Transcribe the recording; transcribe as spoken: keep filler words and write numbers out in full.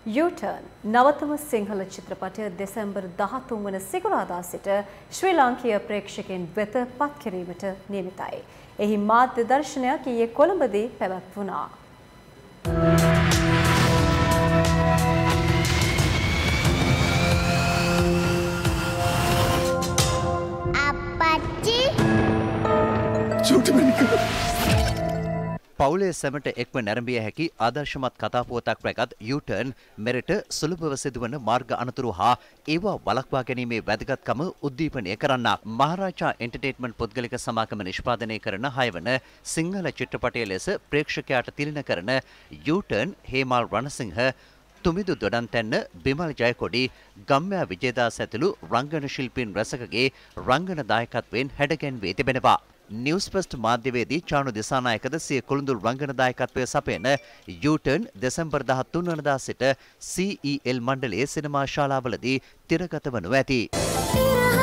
U-Turn නවතම Sinhala චිත්‍රපටය දෙසැම්බර් දහතුන් වන සිකුරාදා සිට ශ්‍රී ලාංකීය ප්‍රේක්ෂකයන් වෙත පත් කිරීමට නියමිතයි. එහි මාධ්‍ය දර්ශනයක් ඊයේ කොළඹදී පැවැත්වුණා. අප්පච්චි පවුලේ සැමට එක්ව නැරඹිය හැකි ආදර්ශමත් කතාපුවතක් රැගත් U-Turn මෙරට සුලභව සිදුවන මාර්ග අනතුරු හා ඒවා වළක්වා ගැනීමේ වැදගත්කම උද්දීපනය කරන්නක්. මහරජා එන්ටර්ටේන්මන්ට් පුද්ගලික සමාගම නිෂ්පාදනය කරන හයවන සිංහල චිත්‍රපටය ලෙස ප්‍රේක්ෂකයාට තිළින කරන U-Turn හේමල් රණසිංහ, තුමිදු දොඩන්තැන්න, බිමල් ජයකොඩි, ගම්යා විජේදාස ඇතුළු රංගන ශිල්පීන් රැසකගේ රංගන දායකත්වයෙන් හැඩගැන්වී තිබෙනවා. නිවුස් ෆස්ට් මාධ්‍යවේදී චානු දිසානායකද සිය කොළුඳුල් රංගන දායකත්වය සපයන U-Turn දෙසැම්බර් දහතුන් වනදා සිට C E L මණ්ඩලයේ සිනමා ශාලාවලදී තිරගත වනු ඇති.